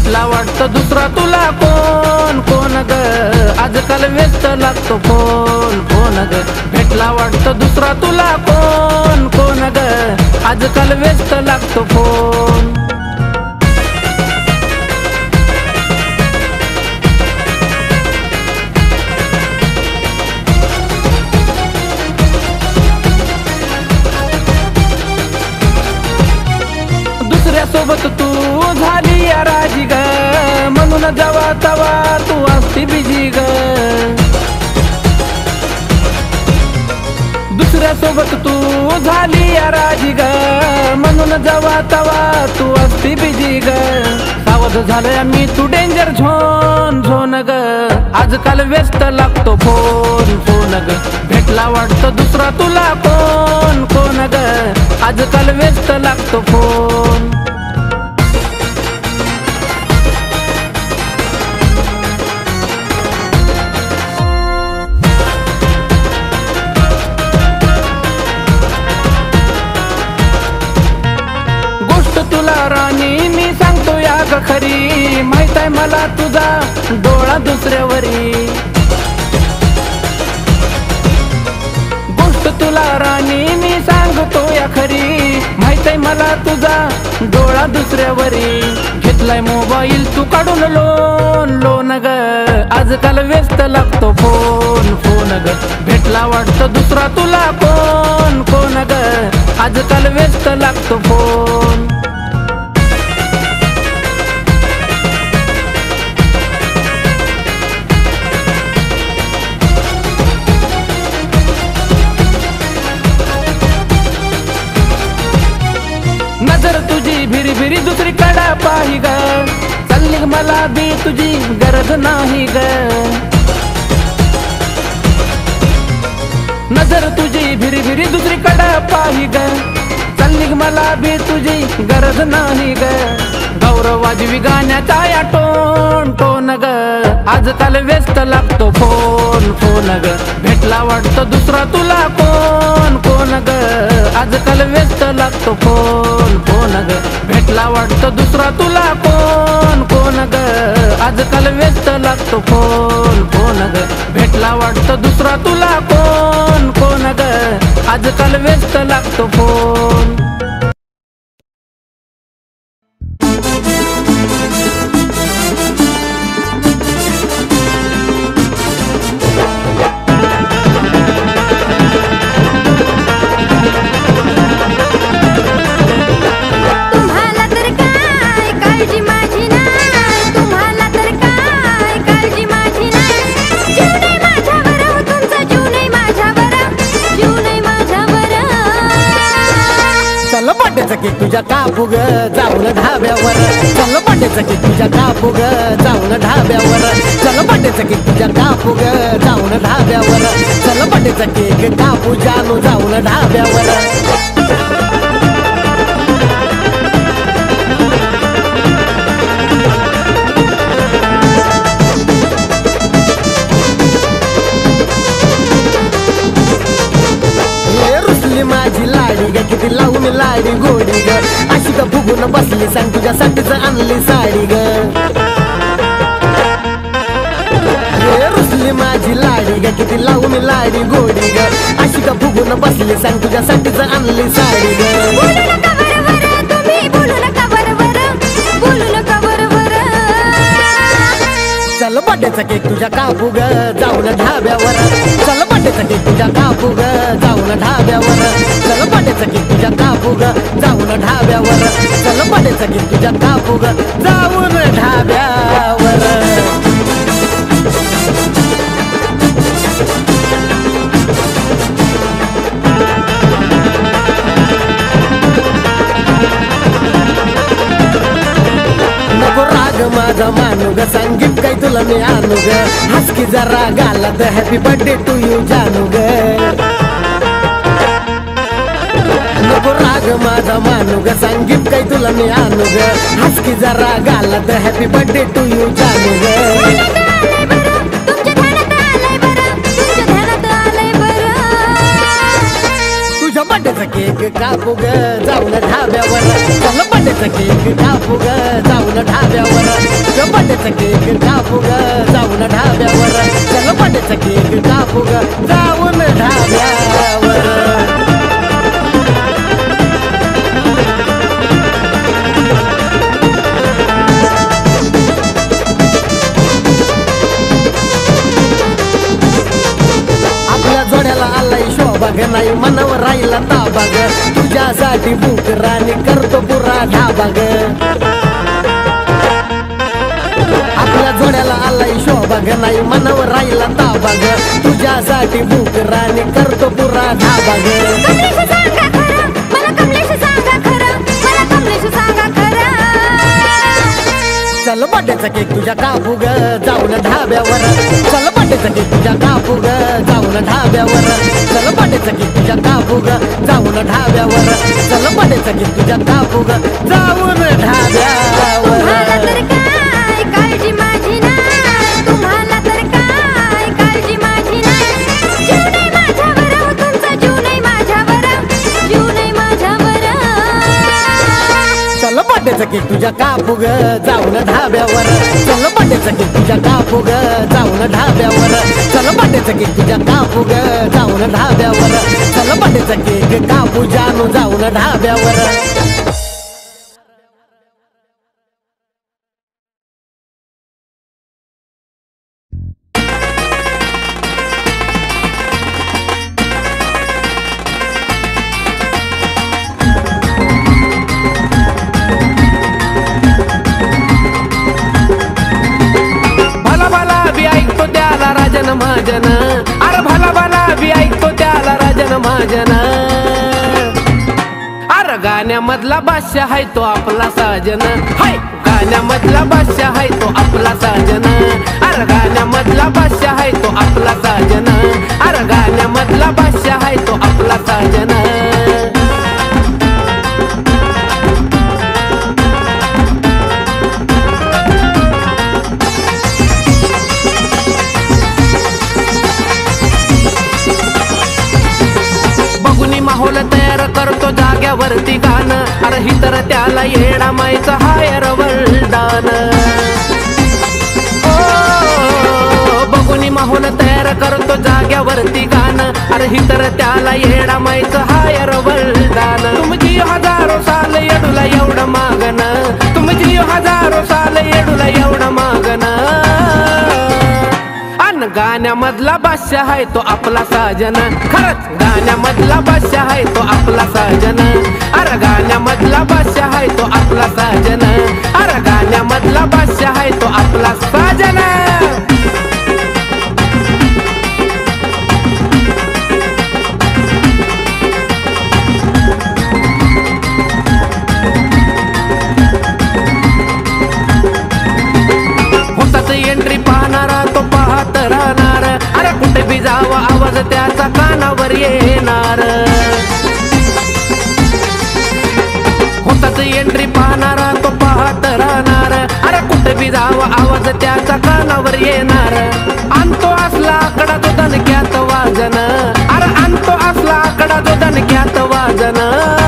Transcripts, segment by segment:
भेटला वाटतं दुसरा तुला कोण कोण ग आजकाल व्यस्त लागतो फोन फोन ग भेटला वाटतं दुसरा तुला कोण कोण ग आजकाल व्यस्त लागतो फोन सोबत तू झाली या राजी ग म्हणून जेव्हा तवा तू असती बिजी ग दुसऱ्या सोबत तू झाली या राजी ग म्हणून जेव्हा तवा तू असती बिजी ग सावध झालंय मी तू डेंजर झोन झोन ग आजकाल व्यस्त लागतो फोन फोन ग भेटला वाटतं दुसरा तुला कोण कोण ग आजकाल व्यस्त लागतो फोन राणी मी सांगतो या ग खरी माहित आहे मला तुझा डोळा दुसऱ्यावरी गोष्ट तुला राणी मी सांगतो या खरी माहित आहे मला तुझा डोळा दुसऱ्यावरी घेतलाय मोबाईल तू काढून लोन लोन ग आजकाल व्यस्त लागतो फोन फोन ग भेटला वाटतं दुसरा तुला कोण कोण ग आजकाल व्यस्त लागतो फोन नजर तुझी भिरी भिरी दुसरी कडा पाही ग चालली मला बी तुझी गरज नाही ग नजर तुझी भिरी भिरी दुसरी कडा पाही ग चालली मला बी तुझी गरज नाही ग गौरवाजवी गाण्याचा या टोन टोन ग आजकाल व्यस्त लागतो फोन फोन ग भेटला वाटतं दुसरा तुला कोण कोण ग आजकाल व्यस्त लागतो फोन फोन ग भेटला वाटतं दुसरा तुला कोण कोण ग आजकाल व्यस्त लागतो फोन फोन ग भेटला वाटतं दुसरा तुला कोण कोण ग आजकाल व्यस्त लागतो फोन की तुझ्या कापूग जाऊन ढाब्यावर चल पाट्याचं की तुझ्या कापूग जाऊन ढाब्यावर चल पाट्याचं की तुझ्या कापूग जाऊन ढाब्यावर चल पाट्याचं की कापू जानू जाऊन ढाब्यावर माझी लाडी ग किती लावून लाडी गोडी ग अशी का फुगून बसली सांग तुझ्यासाठीच आणली साडी ग रुसली माझी लाडी ग किती लावून लाडी गोडी ग अशी का फुगून बसली सांग तुझ्यासाठीच आणली साडी ग चल बड्डेचा केक तुझ्या कापू ग जाऊन ढाब्यावर चल बड्डेचा केक तुझ्या कापू ग जाऊन ढाब्यावर चल बड्डेचा केक तुझ्या कापू ग जाऊन ढाब्यावर चल बड्डेचा केक तुझ्या कापू ग जाऊन ढाब्यावर माझा मानू ग संगीत काही तुला मी आणू ग हसकी जरा गालात हॅपी बर्थडे टू यू जानू ग नको राग माझा मानू ग संगीत काही तुला मी आणू ग हसकी जरा गालात हॅपी बर्थडे टू यू जानू ग तुझ्या बर्थडेचा केक कापू ग जाऊन ढाब्यावर चल बर्थडेचा केक कापू ग जाऊन ढाब्यावर बड्याचा केक कापू ग जाऊन ढाब्यावर चल बड्याचा केक कापू ग जाऊन ढाब्यावर जोड्याला आलाय शोभा ग नाही मनावर राहिला ताबा ग तुझ्यासाठी भूक राणी करतो पुरा ढाबा ग आपल्या जोड्याला आलाय शोभा ग नाही मनावर राहिला ताबा ग तुझ्यासाठी भूक राणी करतो पुरा ढाबा ग चल बड्याचा केक तुझ्या कापू ग जाऊन ढाब्यावर चल बड्याचा केक तुझ्या कापू ग जाऊन ढाब्यावर चल बड्याचा केक तुझ्या कापू ग जाऊन ढाब्यावर चल बड्याचा केक तुझ्या कापू ग जाऊन ढाब्यावर काळजी माझी नाही तुम्हाला तर काय काळजी माझी नाही जीव नाही माझ्यावर तुमचा जीव नाही माझ्यावर जीव नाही माझ्यावर चल बड्याचा केक तुझ्या कापू ग जाऊन ढाब्यावर चल बड्याचा केक तुझ्या कापू ग जाऊन ढाब्यावर चल बड्याचा केक तुझ्या कापू ग जाऊन ढाब्यावर चल बड्याचा केक कापू जानू जाऊन ढाब्यावर राजन महाजन अरे भला भला बी ऐकतो त्याला राजन महाजन अरे गाण्यामधला बादशाह आहे तो आपला साजन हाय गाण्यामधला बादशाह आहे तो आपला साजन अरे गाण्यामधला बादशाह आहे तो आपला साजन अरे गाण्यामधला बादशाह आहे तो आपला साजन माहोल तयार करतो जाग्यावरती गाणं अरे ही तर त्याला येडा मायचं हायर वरदान बघून माहोल तयार करतो जाग्यावरती गाणं अरे ही तर त्याला येडा मायचं हायर वरदान तुमची हजारो साल येडूला एवढं मागण तुमची हजारो साल येडूला एवढं मागण गाण्यामधला बादशाह आहे तो आपला साजन खरंच गाण्यामधला बादशाह आहे तो आपला साजन अरे गाण्यामधला बादशाह आहे तो आपला साजन अरे गाण्यामधला बादशाह आहे तो आपला साजन एंट्री पाहणारा तो पाहत राहणार अरे कुठे बी जावा आवाज त्याचा कानावर येणार होताच एंट्री पाहणारा तो पाहत राहणार अरे कुठे बी जावा आवाज त्याचा कानावर येणार आणतो असला आकडा तो दणक्यात वाजन अरे आणतो असला आकडा तो दणक्यात वाजन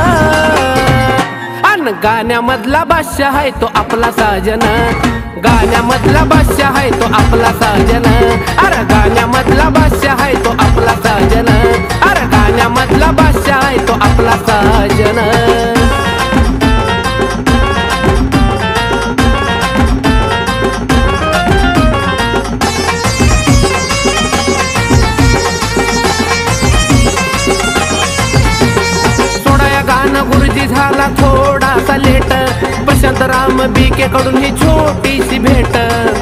गाण्यामधला बादशाह आहे तो आपला साजन गाण्यामधला बादशाह आहे तो आपला साजन अरे गाण्यामधला बादशाह आहे तो आपला साजन अरे गाण्यामधला बादशाह आहे तो आपला साजन गुरुजी झाला थोडासा लेट प्रशांत राम बीके कडून ही छोटीशी भेट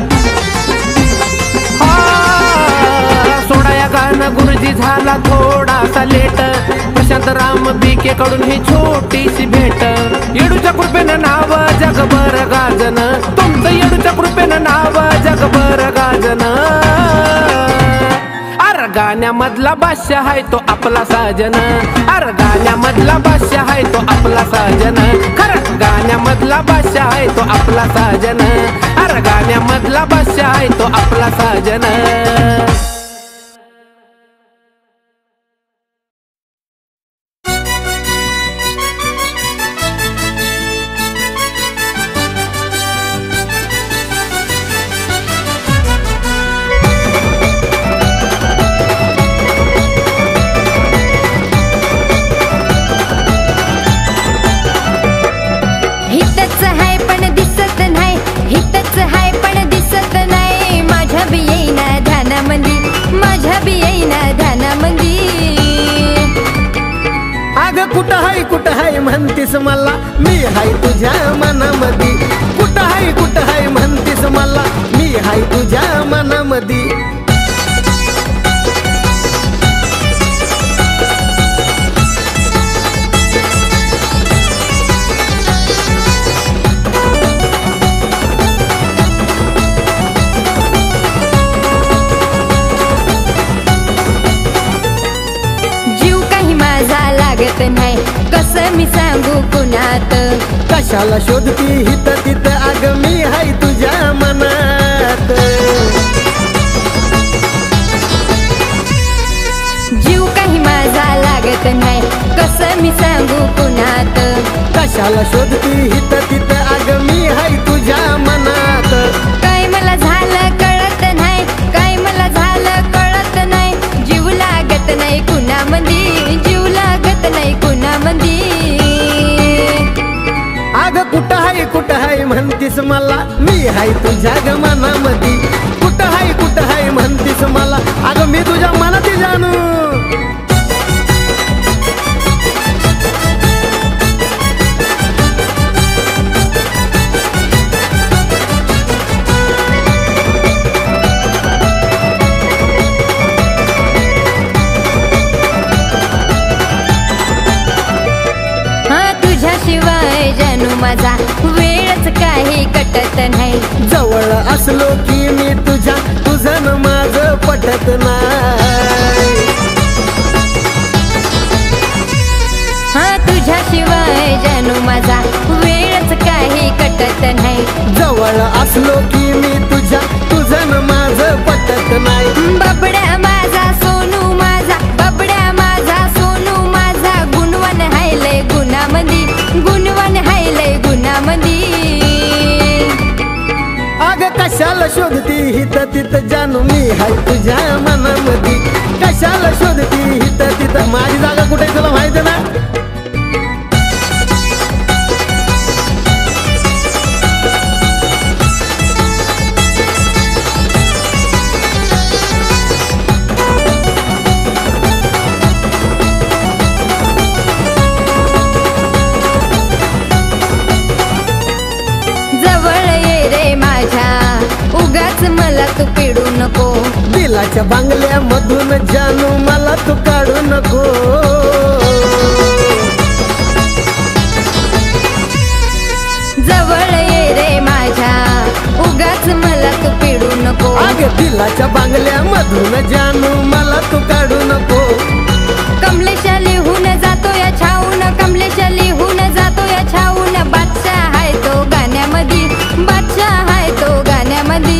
सोडा या गाणं गुरुजी झाला थोडासा लेट प्रशांत राम बीके कडून ही छोटीशी भेट येडूच्या कृपेनं नाव जगभर गाजन तुमचं येडूच्या कृपेनं नाव जगभर गाजन गाण्यामधला बादशाह आहे तो आपला साजन अरे गाण्यामधला बादशाह आहे तो आपला साजन खरंच गाण्यामधला बादशाह आहे तो आपला साजन अरे गाण्यामधला बादशाह आहे तो आपला साजन लागत नाही कसं मी सांगू कुणात कशाला शोधती हित तित अग मी हाय तुझ्या मनात जीव काही माझा लागत नाही कसं मी सांगू कुणात कशाला शोधती हित तित अग मी हाय तुझ्या मनात काय मला झालं कळत नाही काय मला झालं कळत नाही जीव लागत नाही कुणामंदी जीव लागत नाही कुणामंदी अग कुठं हाय म्हणतीस मला मी हाय तुझ्या ग मनामधी कुठं हाय म्हणतीस मला अग मी तुझ्या मनात जानू तुझ्याशिवाय जानू माझा वेळच काही कटत नाही जवळ असलो की मी तुझं न माझं पटत नाही तुझ्याशिवाय जानू माझा वेळच काही कटत नाही जवळ असलो की मी तुझं न माझं पटत नाही बबड्या माझा सोनू माझा बबड्या माझा सोनू माझा गुणवन हायलय गुणामंदी गुणवन हायलय गुणामंदी अग कशाला शोधती हित तित जानू मी हाय तुझ्या मनामधी कशाला शोधती हित तित माझी जागा कुठे तुला माहिती ना उगाच मला तू पिडू नको दिलाच्या बांगल्यामधून जानू मला तू काढू नको जवळ ये रे माझ्या उगाच मला तू पिडू नको अग दिलाच्या बांगल्यामधून जानू मला तू काढू नको कमलेशा लिहून जातो या छाऊन कमलेशा लिहून जातो या छाऊन बादशाह हाय तो गाण्यामध्ये बादशाह हाय तो गाण्यामध्ये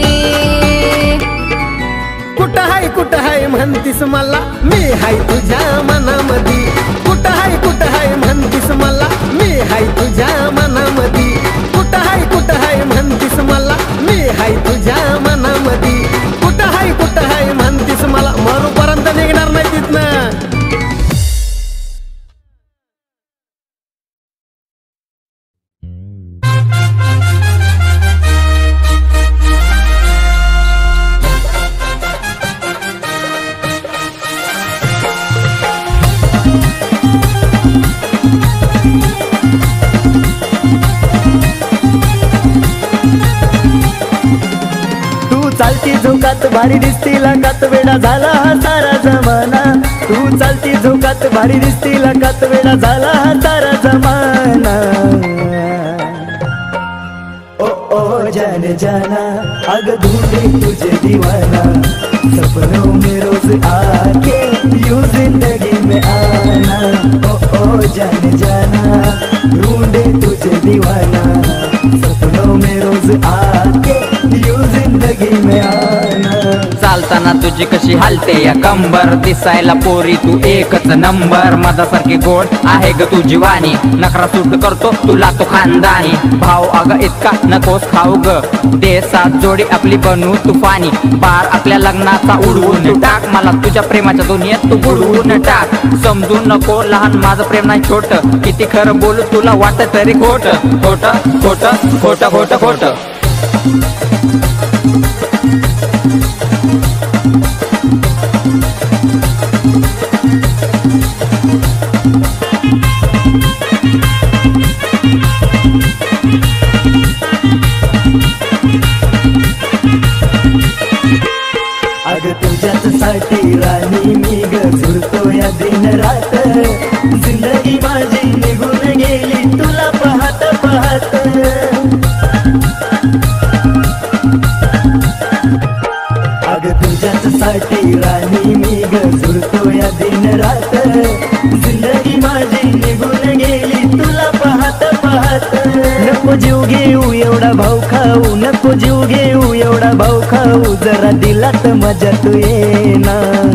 कुठं हाय म्हणतीस मला मी हाय तुझ्या मनामधी कुठं हाय म्हणतीस मला मी हाय तुझ्या मनामधी कुठं हाय म्हणतीस मला मी हाय तुझ्या मनामधी कुठं हाय म्हणतीस मला मरूपर्यंत निघणार नाही तिथनं चालती झोकात भारी दिसती लगात वेडा झाला हा सारा जमाना तू चालती झोकात भारी दिसती लगात वेडा झाला हा सारा जमाना ओ जाने जाना अग ढूंढे तुझे दीवाना सपनों में रोज आके यूं जिंदगी में आना ओ जाने जाना ढूंढे तुझे दीवाना सपनों में रोज आके यूं जिंदगी में आना चालताना तुझी कशी हालते या कंबर दिसायला पोरी तू एकच नंबर मधासारखी गोड आहे ग तुझी वाणी नखरा सूट करतो तुला तो खानदानी भाव अग इतका नकोस खाऊ ग देसात जोडी आपली बनू तुफानी बार आपल्या लग्नाचा उडवून टाक मला तुझ्या प्रेमाच्या दुनियेत तू बुडवून टाक समजू नको लहान माझं प्रेम नाही छोट किती खरं बोलू तुला वाटत तरी खोट खोट खोट खोट खोट खोट अग तुझ्याच साठी राणी मी ग झुरतो या दिन रात जिंदगी माझी निघून गेली तुला पाहत पाहत अग तुझ्याच साठी राणी मी ग झुरतो या दिन रात जिंदगी जीव घेऊ एवढा भाऊ खाऊ, नको जीव घेऊ एवढा भाऊ खाऊ, जरा दिलात मजा तू ये ना।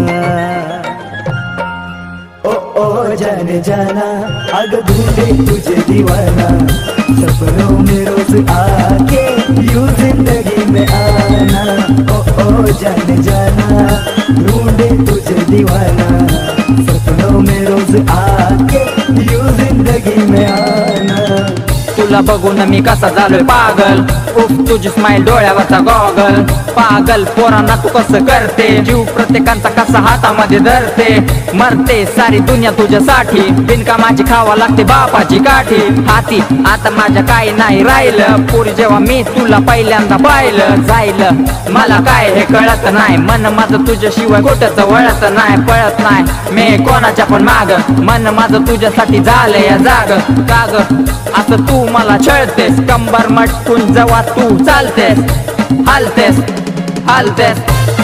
ओ ओ जाने जाना अग ढूंढे तुझे दीवाना, सपनों में रोज आके यूं जिंदगी में आना। ओ ओ जाने जाना ढूंढे तुझे दीवाना, सपनों में रोज आके यूं जिंदगी में आना। तुला बघून मी कसा झालोय पागल, उफ तुझी स्माइल डोळ्यावरचा गॉगल, पागल पोरांना तू कसं करते, जीव प्रत्येकांचा कसा हातामध्ये धरते, मरते सारी दुनिया तुझ्यासाठी, बिनकामाची खावा लागते बापाची काठी हाती, आता माझ्या काही नाही राहिलं, पोरी जेव्हा मी तुला पहिल्यांदा पाहिलं, जायलं मला काय हे कळत नाही, मन माझं तुझ्याशिवाय कुठंच वळत नाही, पळत नाही मी कोणाच्या पण माग, मन माझं तुझ्यासाठी झालंय या जाग, काग असं तू मला छळतेस, कंबर मटकून जेव्हा तू चालतेस, हालतेस हालतेस।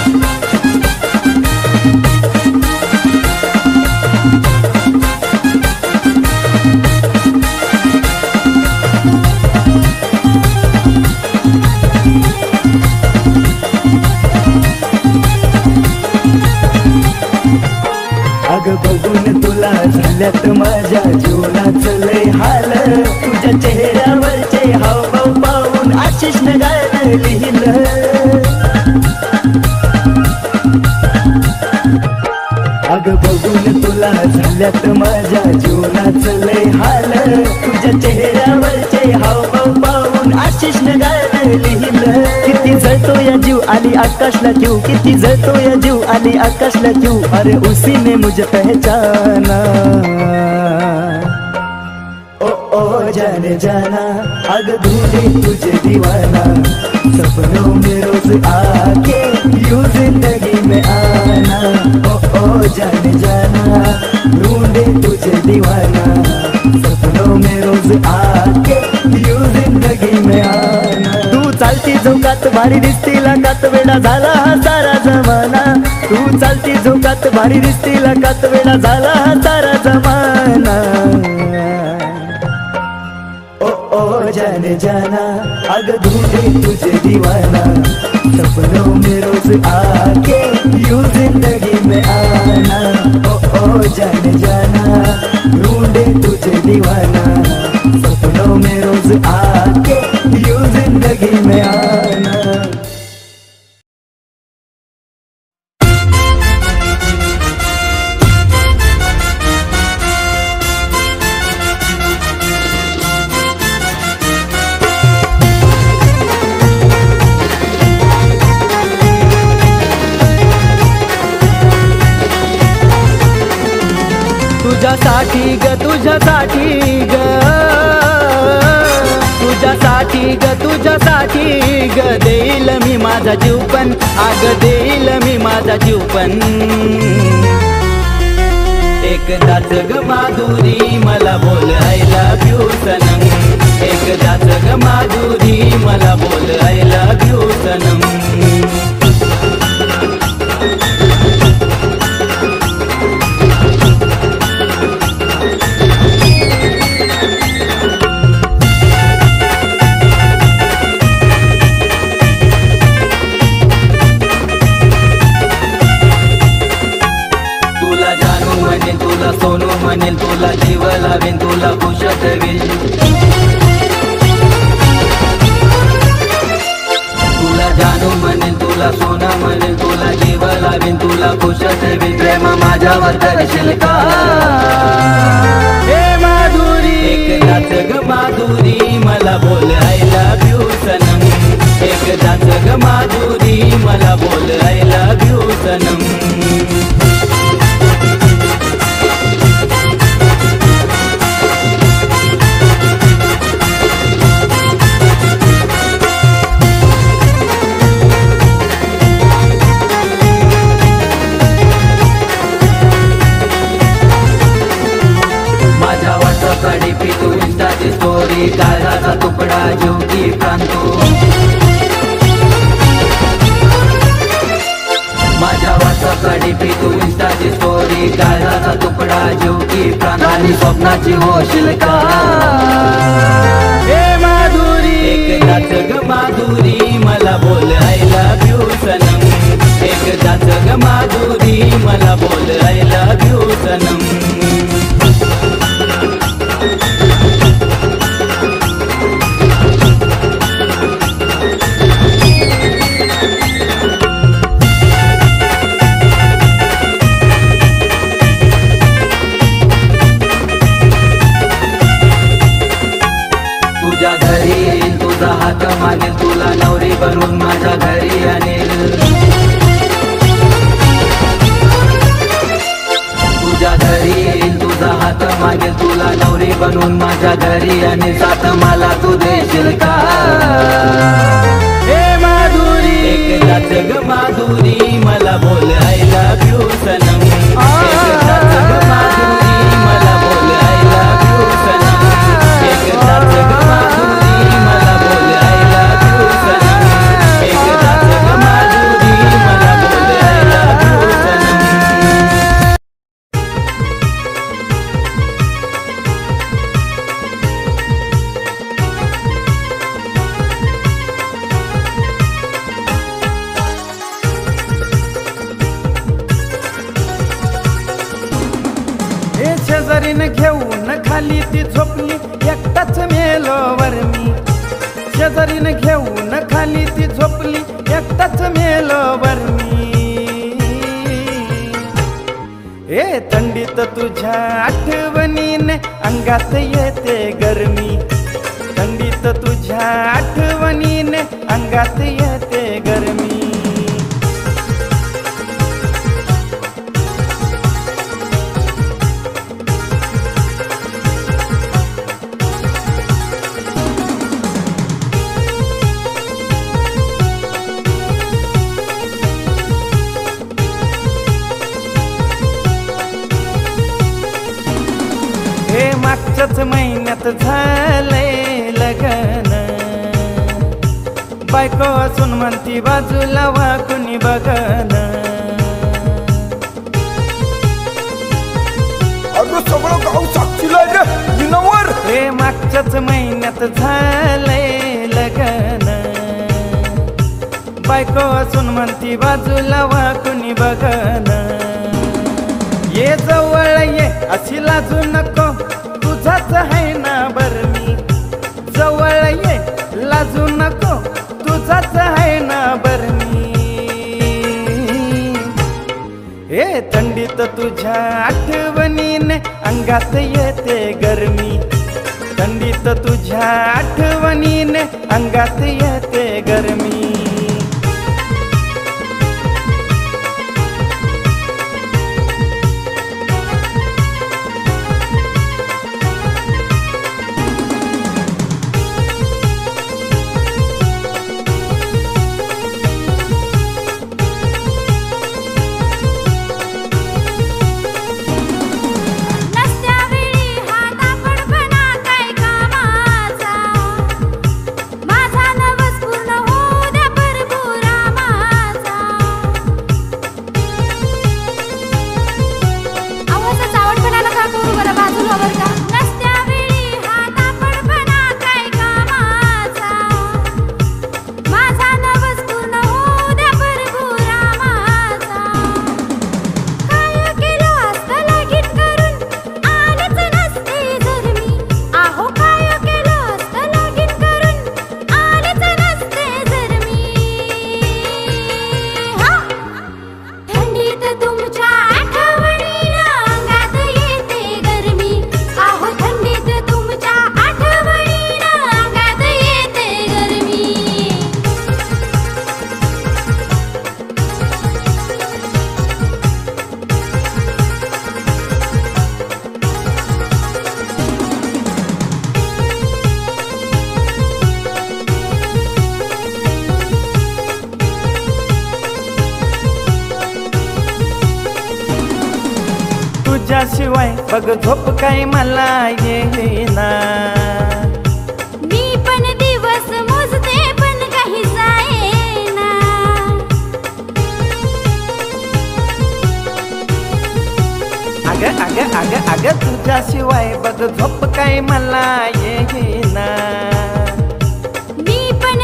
अग बघून तुला झाल्यात माझ्या जीवनाचं लय हाल, तुझ्या चेहऱ्यावरचे हावभाव पाहून आशिषनं गाणं लिहिलं। अग बघून तुला झाल्यात माझ्या जीवनाचं लय हाल, तुझ्या चेहऱ्यावरचे हावभाव पाहून आशिषनं गाणं लिहिलं। किती जळतो या जीव आली आकाशला क्यों, किती जळतो या जीव आली आकाशला क्यों, अरे उसी ने मुझे पहचाना। ओ ओ जाने जाना अग ढूंढे तुझे दीवाना, सपनों में रोज आके यूं जिंदगी में आना। ओ ओ जाने जाना ढूंढे तुझे दीवाना, सपनों में रोज आके यूं जिंदगी में आना। तू चालती झोकात भारी दिसती लाकात, वेडा झाला हा सारा जमाना, तू चालती झोकात भारी दिसती लाकात, वेडा झाला हा सारा जमाना। ओ ओ जाने जाना अग ढूंढे तुझे दीवाना, सपनों में रोज आके यूं जिंदगी में आना। ओ ओ जाने जाना ढूंढे तुझे दीवाना, सपनों में रोज आके यूं जिंदगी में आना। तुझ्यासाठी ग तुझ्यासाठी ग, तुझ्यासाठी ग तुझ्यासाठी ग, देईल मी माझा जीव पण, आग देईल मी माझा जीव पण। एकदाच ग माधुरी मला बोल आय लव यू सनम, एकदाच ग माधुरी मला बोल आय लव यू सनम। तुला सोनू म्हणेल, तुला जीव लावेन, तुला खुश ठेवेल, तुला जानू म्हणेल, तुला सोना म्हणेल, तुला जीव लावेन, तुला खुश ठेवेल, प्रेम माझ्यावर करशील का हे माधुरी। एकदाच ग माधुरी मला बोल आय लव यू सनम, एकदाच ग माधुरी मला बोल आय लव यू सनम। डीपी तू इंस्टाची स्टोरी, काळजाचा तुकडा जीव की प्रांतो, माझ्या व्हॉट्सअपला डीपी तू इंस्टाची स्टोरी, काळजाचा तुकडा जीव की प्रांत, आणि स्वप्नाची होशील का हे माधुरी। एकदाच ग माधुरी मला बोल आय लव्ह यू सनम, एकदाच ग माधुरी मला बोल आय लव्ह यू सनम. तुझ्या घरी येईल तुझा हात मानेल, तुला नवरी बनवून माझ्या घरी आणेल. तुझ्या घरी येईल तुझा हात मानेल, तुला नवरी बनवून माझ्या घरी आणेल. साथ मला तू देशील का हे माधुरी, एकदाच ग माधुरी मला बोल आय लव्ह यू सनम, एकदाच ग माधुरी मला बोल आय लव्ह यू सनम, एकदाच ग माधुरी मला बोल आय लव्ह यू सनम, एकदाच ग माधुरी मला बोल आय लव्ह यू सनम. हे शेजारीन घेऊन खाली ती झोपली, एकटाच मेलोवर मी. शेजारीन घेऊन खाली ती झोपली, एकटाच मेलोवर मी. हे थंडीत तुझ्या आठवणीने अंगात येते गरमी, थंडीत तुझ्या आठवणीने अंगात येते गरमी. हे मागच्याच महिन्यात झालंय लग्न, बायको असून म्हणती बाजूला वाकुनी बघन. अगं सगळं गाव साक्षीला रे विनावर. हे मागच्याच महिन्यात झालंय लग्न, बायको असून म्हणती बाजूला वाकुनी बघन. ये जवळ ये अशी लाजू नको, तुझाच आहे ना बर मी. जवळ ये लाजू नको, तुझाच आहे ना बर मी. हे थंडीत तुझ्या आठवणीने अंगात येते गरमी, थंडीत तुझ्या आठवणीने अंगात येते गरमी. तुझ्याशिवाय बघ झोप काय मला येईना. मी पण दिवस मोजते पण काही जाईना. अग अग अग अग तुझ्याशिवाय बघ झोप काय मला येईना. मी पण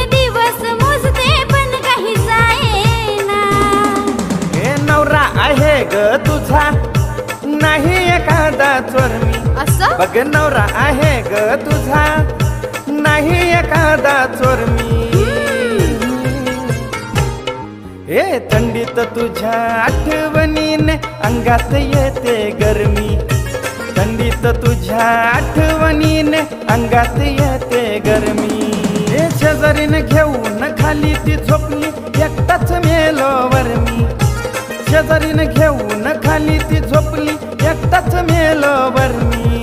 ग तुझा नाही एखादा चोर मी असं बघ नवरा आहे ग तुझा नाही एखादा चोर मी हे थंडीत तुझ्या आठवणीने अंगात येते गरमी थंडीत तुझ्या आठवणीने अंगात येते गरमी हे शेजारीने घेऊन खाली ती झोपली एकटाच मेलोवर मी शेजारीने घेऊन खाली ती झोपली एकटाच मेलोवर मी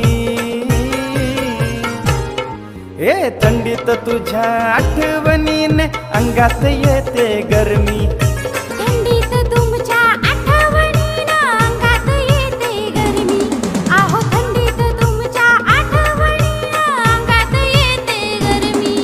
हे थंडीत तुझ्या आठवणीने अंगात येते गरमी थंडीत तुमच्या आठवणीनं अंगात येते गरमी आहो थंडीत तुमच्या आठवणीनं अंगात येते गरमी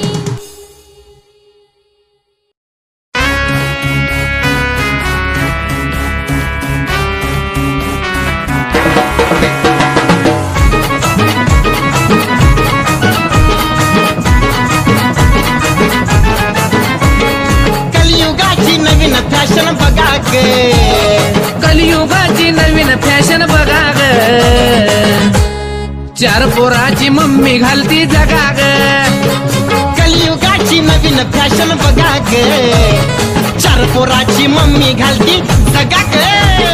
कलियुगाची नवीन फॅशन बघा ग कलियुगाची नवीन फॅशन बघा ग चार पोराची मम्मी घालती जगा ग कलियुगाची नवीन फॅशन बघा ग चार पोराची मम्मी घालती जगा ग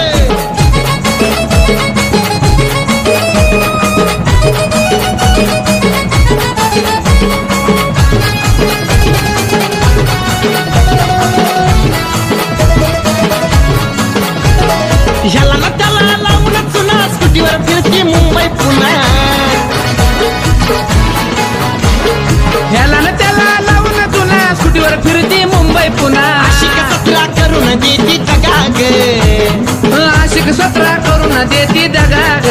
ह्याला ना त्याला लावून चुना स्कूटीवर फिरती मुंबई पुन्हा ह्याला न त्याला लावून तुला स्कूटीवर फिरती मुंबई पुन्हा आशिक सतरा करून देती दगा ग आशिक 17 करून देती दगा ग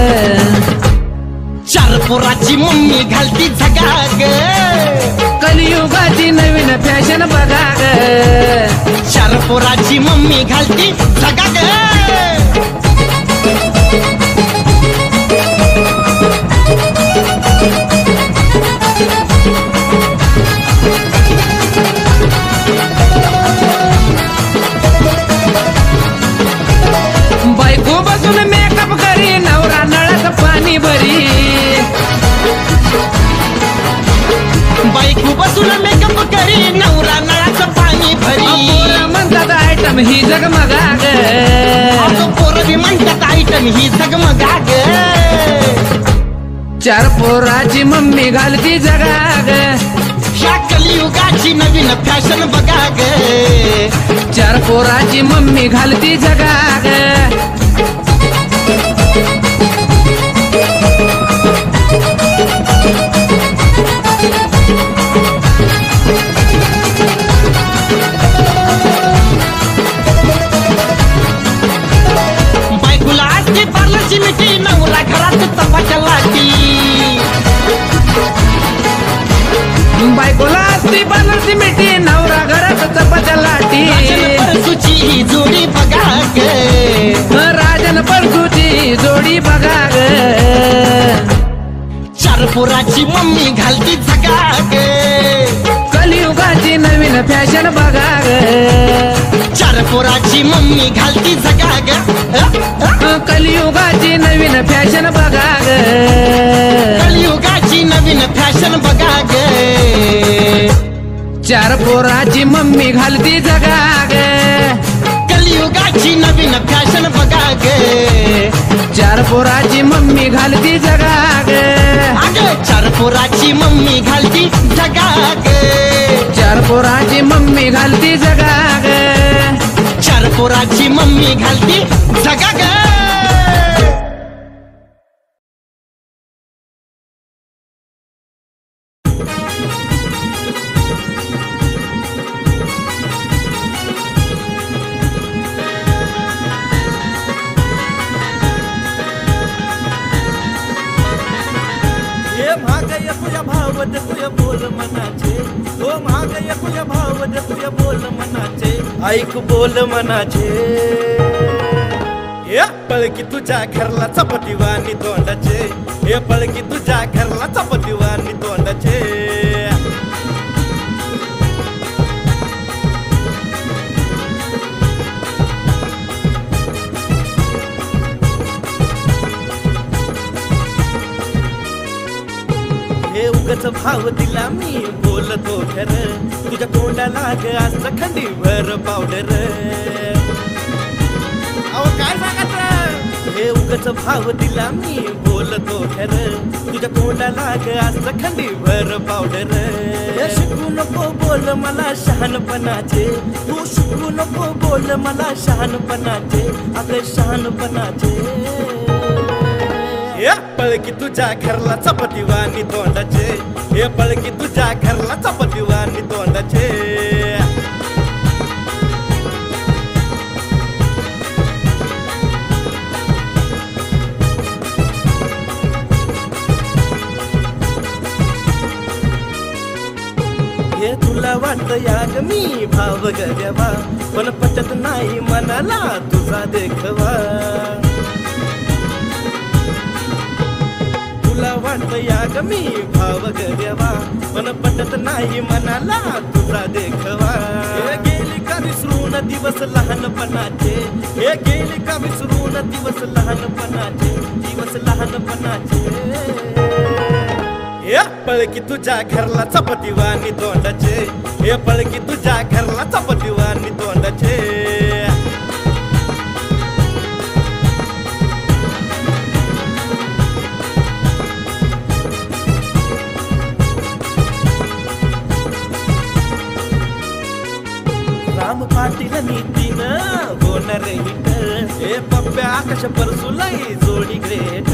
चार पोराची मम्मी घालती झगा ग कलियुगाची नवीन फॅशन बघा ग चार पोराची मम्मी घालती झगा ग बायको बसून मेकअप करी नवरा नळात पाणी भरी बायको बसून मेकअप करी नवरा नळाचं पाणी भरी पोरं म्हणतात आयटम ही जगमगा ग पोरं बी म्हणतात आयटम ही झगमगा ग चार पोराची मम्मी घालती जगा ग ह्या कलियुगाची नवीन फॅशन बघा ग चार पोराची मम्मी घालती जगा ग बायकोला असते पार्लरची मिठी नवरा घरात चपात्या लाटी बायकोला असती पार्लरची मिठी नवरा घरात चपात्या लाटी परसूची ही जोडी बघा ग राजन परसूची जोडी बघा ग चार पोराची मम्मी घालती झगा ग कलियुगाची नवीन फॅशन बघा ग चार पोराची मम्मी घालती झगा ग कलियुगाची नवीन फॅशन बघा ग कलियुगाची नवीन फॅशन बघा ग चार पोराची मम्मी घालती जगा ग कलियुगाची नवीन फॅशन बघा ग चार पोराची मम्मी घालती जगा ग अगं चार पोराची मम्मी घालती झगा ग चार पोराची मम्मी घालती जगा ग चार पोराची मम्मी घालती झगा ग तुझ्या भाव तुझ्या बोल मनाचे ओ महाग तुझ्या भाव तुझ्या बोल मनाचे ऐक बोल मनाचे हे पळकी तुझ्या घरला चपाती वाणी तोंडाचे हे पळकी तुझ्या घरला चपाती वाणी तोंडाचे भाव दिला मी बोलतो खरं तुझ्या तोंडाला ग असं खंडीभर पावडर अहो काय सांगायचं हे उगच भाव दिला मी बोलतो खरं तुझ्या तोंडाला ग असं खंडीभर पावडर शिकू नको बोल मला शहाणपणाचे तू शिकू नको बोल मला शहाणपणाचे अगं शहाणपणाचे हे पळकी तुझ्या घरला चपातीवानी तोंडाचे हे पळकी तुझ्या घरला चपातीवानी तोंडाचे हे तुला वाटत याग मी भाव गवा पण पटत नाही मनाला तुझा देखवा तुला वाटत याग मी भाव गवा पण पटत नाही मनाला तुझा देखवा हे गेली का विसरून दिवस लहानपणाचे हे गेली का विसरून दिवस लहानपणाचे दिवस लहानपणाचे हे पळकी तुझ्या घरला चपातीवानी तोंडाचे हे पळकी तुझ्या घरला चपातीवानी तोंडाचे राम पाटील नीतीनं होणार हिट हे पप्प्या आकाश परसुलाई जोडी ग्रेट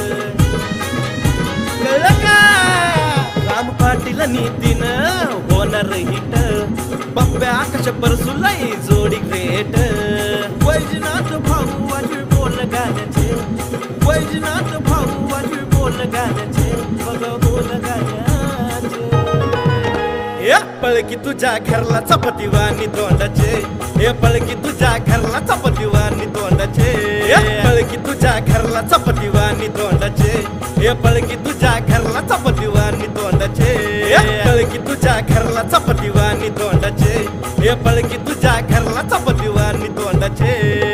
कळलं का राम पाटील नीतीनं होणार हिट पप्प्या आकाश परसुलाई जोडी ग्रेट वैजनाथ भाऊ वाजवी बोल गाण्याचे वैजनाथ भाऊ वाजवी बोल गाण्याचे बघ बोल गाण्याचे हे पळकी तुझ्या घरला चपातीवानी तोंडाचे हे पळकी तुझ्या घरला चपातीवानी तोंडाचे हे पळकी तुझ्या घरला चपातीवानी तोंडाचे हे पळकी तुझ्या घरला चपातीवानी तोंडाचे हे पळकी तुझ्या घरला चपातीवानी तोंडाचे हे पळकी तुझ्या घरला चपातीवानी तोंडाचे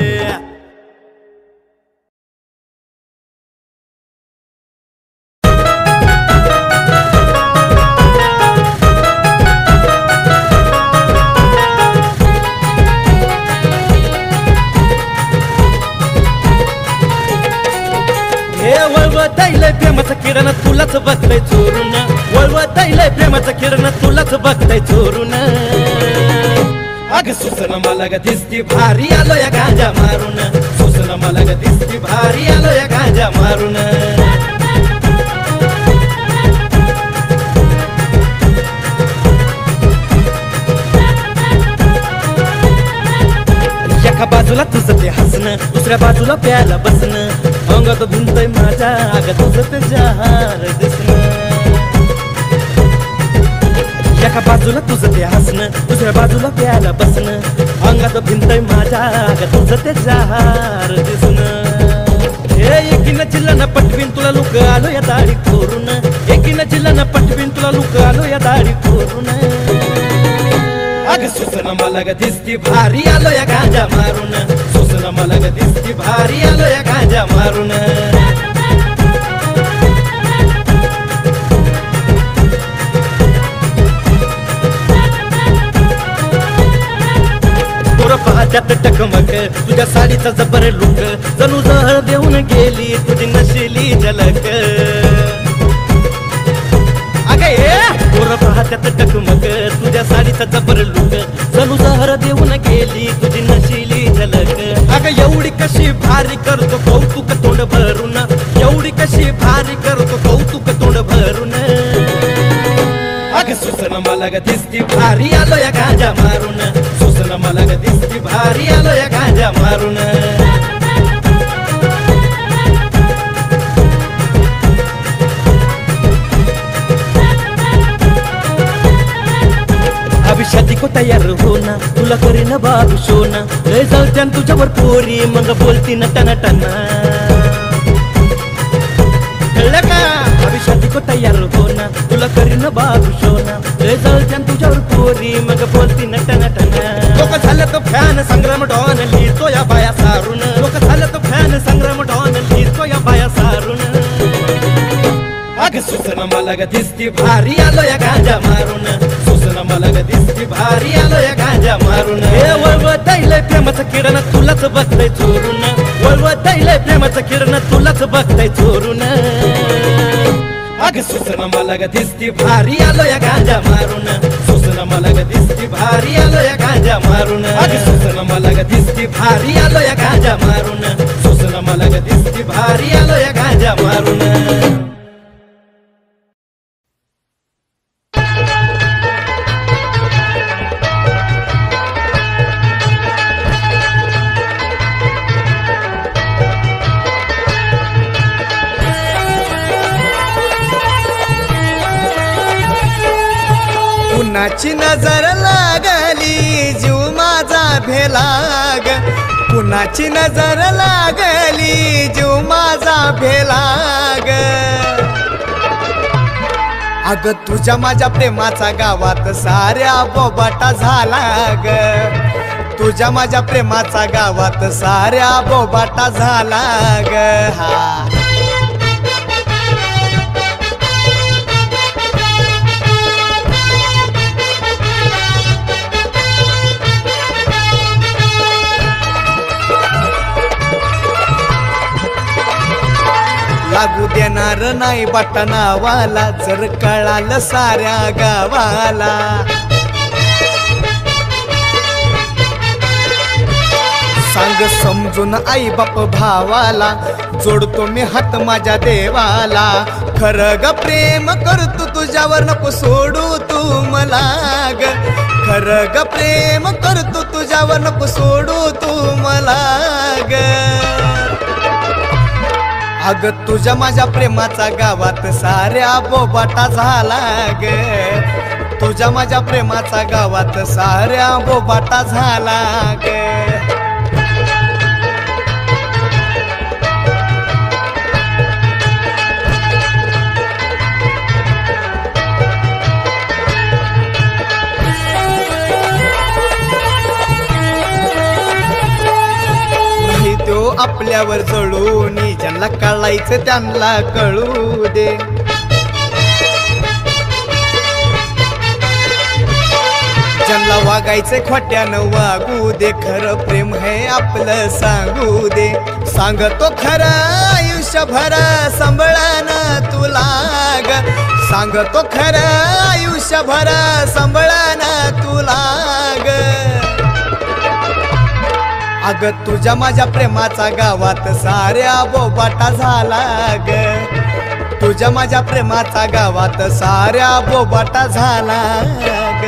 वळवताईलय प्रेमाचं किरण तुलाच बघताय चोरून वळवताईलय प्रेमाचं किरण तुलाच बघताय चोरून अग सुसन मला ग दिसती भारी आलो या गांजा मारून सुसन मला ग दिसती भारी आलो या गांजा मारून एका बाजूला तुझं ते हसणं दुसऱ्या बाजूला प्यायला बसणं अंगात भिंतय माझ्या अग तुझं ते जहार दिसणं एका बाजूला तुझं ते हसणं दुसऱ्या बाजूला प्यायला बसणं अंगात भिंतय माझ्या अग तुझं ते जहार दिसणं हे एकीनं चिल्लानं पटवीन तुला लुक आलो या दाढी खोरून एकीनं चिल्लानं पटवीन तुला लुक आलो या दाढी खोरून अग सुसन मला ग दिसती भारी आलो या गांजा मारून सुसन मला ग दिसती भारी आलो या गांजा मारून पोरं पाहत्यात टकमक तुझ्या साडीचा जबर लुक जणू जहर देऊन गेली तुझी नशिली झलक पोरं पाहत्यात टकमक तुझ्या साडीचा जबर लुक जणू जहर देऊन गेली तुझी नशिली झलक अग एवढी कशी भारी करतो कौतुक तोंड भरून एवढी कशी भारी करतो कौतुक तोंड भरून अग सुसन मला ग दिसती भारी आलो या गांजा मारून सुसन मला ग दिसती भारी आलो या गांजा मारून अभी शादी को तैयार होना तुला करीन बाबू शोना लय जाऊच्यान तुझ्यावर पोरी मग बोलती नटना टना कळलं का अभी शादी को तैयार होना तुला करीन बाबू शोना लय जाऊच्यान तुझ्यावर पोरी मग बोलती नटना टना लोक झालं तो फॅन संग्राम डॉन लिहितो या बाया सारून लोक झालं तो फॅन संग्राम डॉन लिहितो या बाया सारून अग सुसन मला ग दिसती भारी आलो या गांजा मारून सुसन मला ग दिसती भारी आलो या गांजा मारून हे वळवताईलय प्रेमाचं किरण तुलाच बघतय चोरून वळवताईलय प्रेमाचं किरण तुलाच बघतय चोरून अग सुसन मला ग दिसती भारी आलो या गांजा मारून सुसन मला ग दिसती भारी आलो या गांजा मारून अग सुसन मला ग दिसती भारी आलो या गांजा मारून सुसन मला ग दिसती भारी आलो या गांजा मारून कुणाची नजर लागली जीव माझा भेलाग कुणाची नजर लागली जीव माझा भेलाग अग तुझ्या माझ्या प्रेमाचा गावात साऱ्या बोबाटा झाला ग तुझ्या माझ्या प्रेमाचा गावात साऱ्या बोबाटा झाला ग हा लागू देणार नाही बटनावाला जर कळालं साऱ्या गावाला सांग समजून आई बाप भावाला जोडतो मी हात माझ्या देवाला खरं ग प्रेम करतो तुझ्यावर नको सोडू तू मला ग खरं ग प्रेम करतो तुझ्यावर नको सोडू तू मला ग अग तुझ्या माझ्या प्रेमाचा गावात साऱ्या बोबाटा झाला ग तुझ्या माझ्या प्रेमाचा गावात साऱ्या बोबाटा झाला ग आपल्यावर जळून ज्यांना कळायचं त्यांना कळू दे ज्यांना वागायचं खोट्यानं वागू दे खरं प्रेम है आपलं सांगू दे सांगतो खरं आयुष्यभर सांभाळणं तुला ग सांगतो खरं आयुष्यभर सांभाळणं तुला ग अग तुझ्या माझ्या प्रेमाचा गावात साऱ्या बोबाटा झाला ग तुझ्या माझ्या प्रेमाचा गावात साऱ्या बोबाटा झाला ग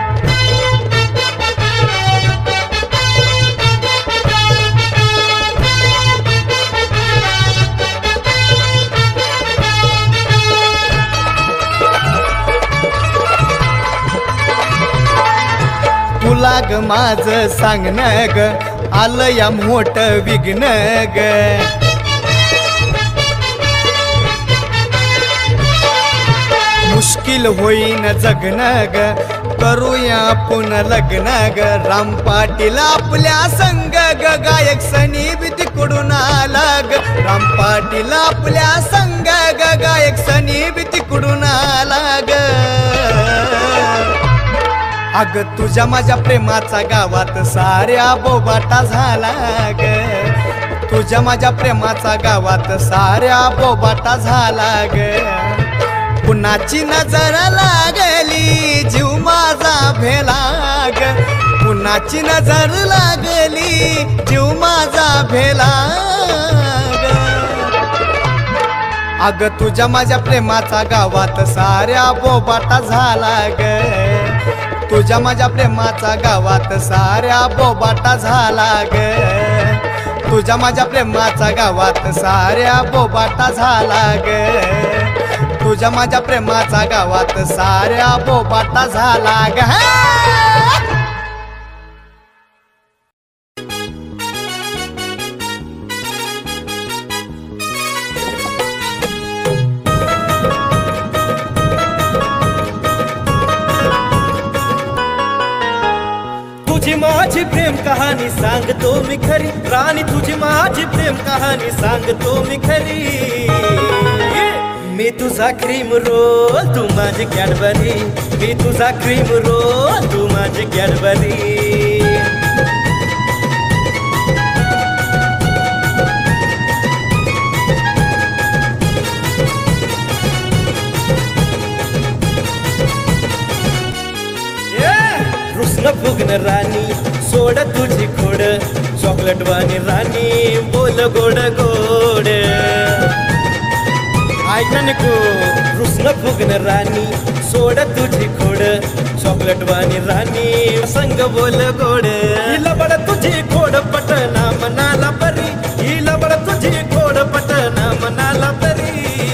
तुला ग माझं सांगणं ग आलं या मोठं विघ्न ग मुश्किल होईन जगणं ग करूया पुन्हा लग्न ग राम पाटील आपल्या संग ग गायक सनी बी तिकडून आला ग राम पाटील आपल्या संग ग गायक सनी बी तिकडून आला ग अग तुझ्या माझ्या प्रेमाचा गावात साऱ्या बोबाटा झाला ग तुझ्या माझ्या प्रेमाचा गावात साऱ्या बोबाटा झाला ग कुणाची नजर लागली जीव माझा भेला ग कुणाची नजर लागली जीव माझा भेला ग अग तुझ्या माझ्या प्रेमाचा गावात साऱ्या बोबाटा झाला ग तुझ्या माझ्या प्रेमाचा गावात साऱ्या बोबाटा झाला ग तुझ्या माझ्या प्रेमाचा गावात साऱ्या बोबाटा झाला ग तुझ्या माझ्या प्रेमाचा गावात साऱ्या बोबाटा झाला ग तुझी माझी प्रेम कहाणी सांगतो मी खरी राणी तुझी माझी प्रेम कहाणी सांगतो मी खरी मी तुझा क्रीम रोल तू माझी कॅडबरी, मी तुझा क्रीम रोल तू माझी कॅडबरी. कृष्ण फुगन राणी सोड तुझी खोड, चॉकलेट वाणी राणी बोल गोड गोड. ऐक नको कृष्ण फुगन राणी सोड तुझी खोड, चॉकलेट वाणी राणी संग बोल गोड. हिला बड तुझी खोड पटना मनाला परी, हिला बड तुझी खोड पटना मनाला परी.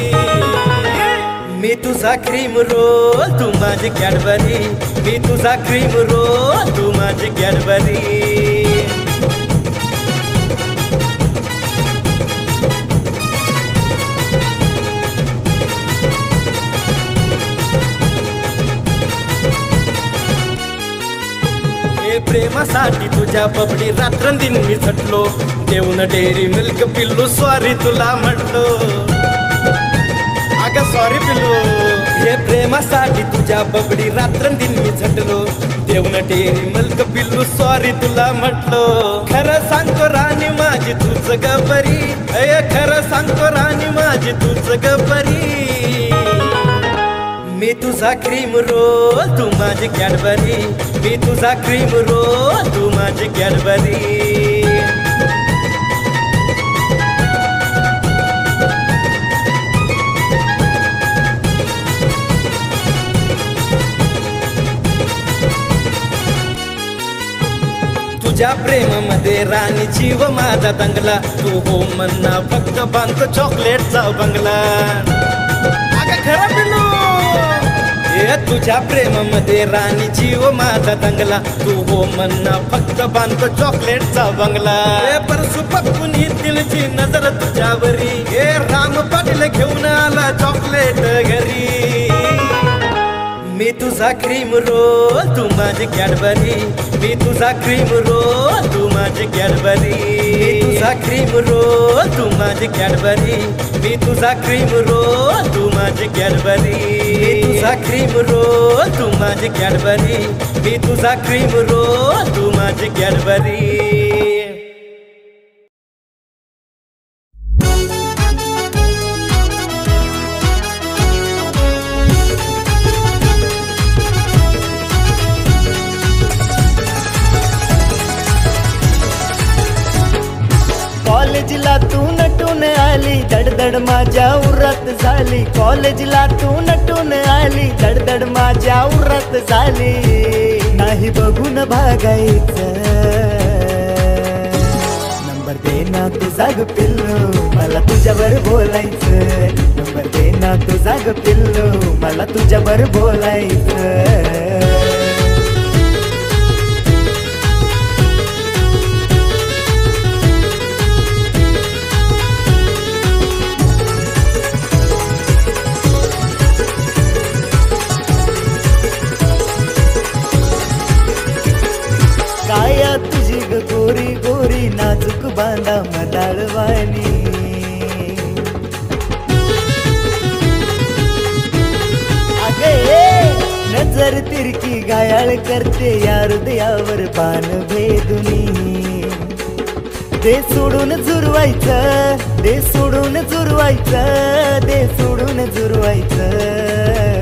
मी तुझा क्रीम रोल तू माझी कॅडबरी, मी तुझा क्रीम रोल तू माझी कॅडबरी. हे प्रेमासाठी तुझ्या बबडी रात्रंदिन मी झटलो, देऊन डेअरी मिल्क पिल्लू सॉरी तुला म्हटलो. अगं सॉरी पिल्लू. हे प्रेमासाठी तुझ्या बबडी रात्रंदिन मी झटलो, देऊन डेअरी मिल्क पिल्लू सॉरी तुला म्हटलो. खरं सांगतो राणी माझी तूच गबरी, खरं सांगतो राणी माझी तूच गबरी. मी तुझा क्रीम रोल तू माझी कॅडबरी, मी तुझा क्रीम रोल तू माझी कॅडबरी. तुझ्या प्रेमामध्ये राणी जीव माझा दंगला, तू हो म्हणना फक्त बांधतो चॉकलेटचा बंगला. अगं खरं पिल्लू. तुझ्या प्रेमामध्ये राणी जीव माझा दंगला, तू हो म्हणना फक्त बांधतो चॉकलेटचा बंगला. परसू पक्कून दिलची नजर तुझ्यावरी, हे राम पाटील घेऊन आला चॉकलेट घरी. मी तुझा क्रीम रोल तू माझी कॅडबरी, मी तुझा क्रीम रोल तू माझी कॅडबरी. मी तुझा क्रीम रोल तू माझी कॅडबरी, मी तुझा क्रीम रोल तू माझी कॅडबरी. मी तुझा क्रीम रोल तू माझी कॅडबरी, मी तुझा क्रीम रोल तू माझी कॅडबरी. कॉलेजला तू नटून आली, धडधड माझ्या उरात झाली. कॉलेजला तू नटून आली, धडधड माझ्या उरात झाली. नाही बघून भागायचं, नंबर दे ना तू जाग पिल्लू, मला तुझ्यावर बोलायचं. नंबर दे ना तू जाग पिल्लू, मला तुझ्यावर बोलायचं. काया तुझी ग गोरी गोरी नाजूक बांधा मदाळवाणी. अगे नजर तिरकी घायाळ करते या हृदयावर बाण भेदुनी. दे सोडून जुरवायचं, दे सोडून जुरवायचं, दे सोडून जुरवायचं.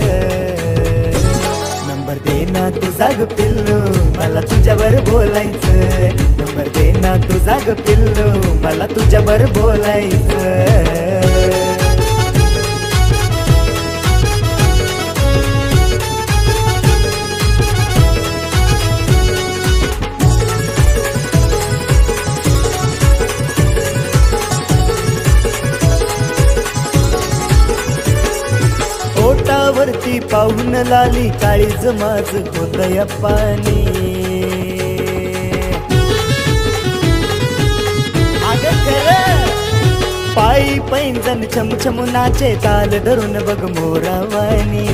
नंबर दे ना तू जाग पिल्लू, मला तुझ्यावर बोलायचं. नंबर दे ना तू जाग पिल्लू, मला तुझ्यावर बोलायचं. ओटावरती पाहून लाली, काळीज माझ होतय पाणी. अगं खरं पायी पैंजण छमछम नाचे, ताल धरून बघ मोरावानी.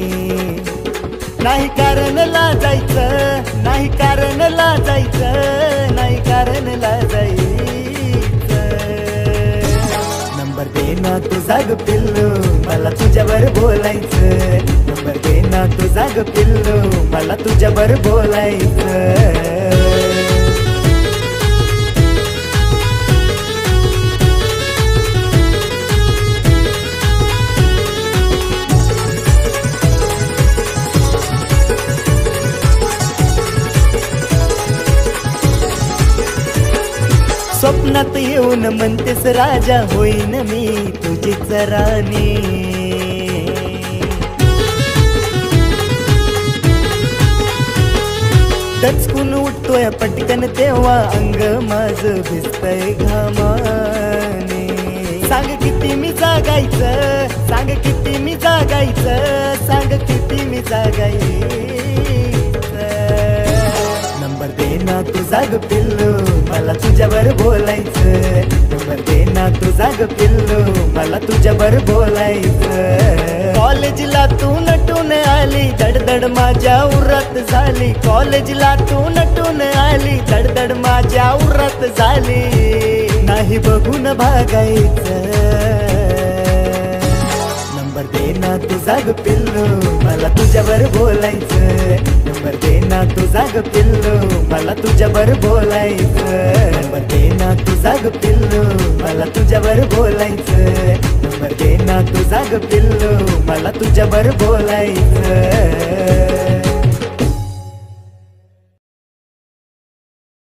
नाही कारण लाजायचं, नाही कारण लाजायचं, नाही कारण लाजायचं. नंबर दे ना तू जाग पिल्लू, मला तुझ्यावर बोलायचं नंबर दे ना तुझा ग पिल्लू मला तुझ्यावर बोलायचं स्वप्नात येऊन म्हणतेस राजा होईन मी तुझीच राणी दचकून उठतोय पटकन तेव्हा अंग माझं भिजतय घामाने सांग किती मी जागायचं सांग किती मी जागायचं सांग किती मी जागायचं नंबर दे ना तुझा ग पिल्लू मला तुझ्यावर बोलायचं नंबर दे ना तुझा ग पिल्लू मला तुझ्यावर बोलायचं कॉलेजला तू नटून आली धडधड माझ्या उरात झाली कॉलेजला तू नटून आली धडधड माझ्या उरात झाली नाही बघून भागायचं नंबर दे ना तुझा ग पिल्लू मला तुझ्यावर बोलायचं नंबर दे ना तुझा ग पिल्लू मला तुझ्यावर बोलायचं नंबर दे ना तुझा ग पिल्लू मला तुझ्यावर बोलायचं नंबर दे ना तुझा ग पिल्लू मला तुझ्यावर बोलायचं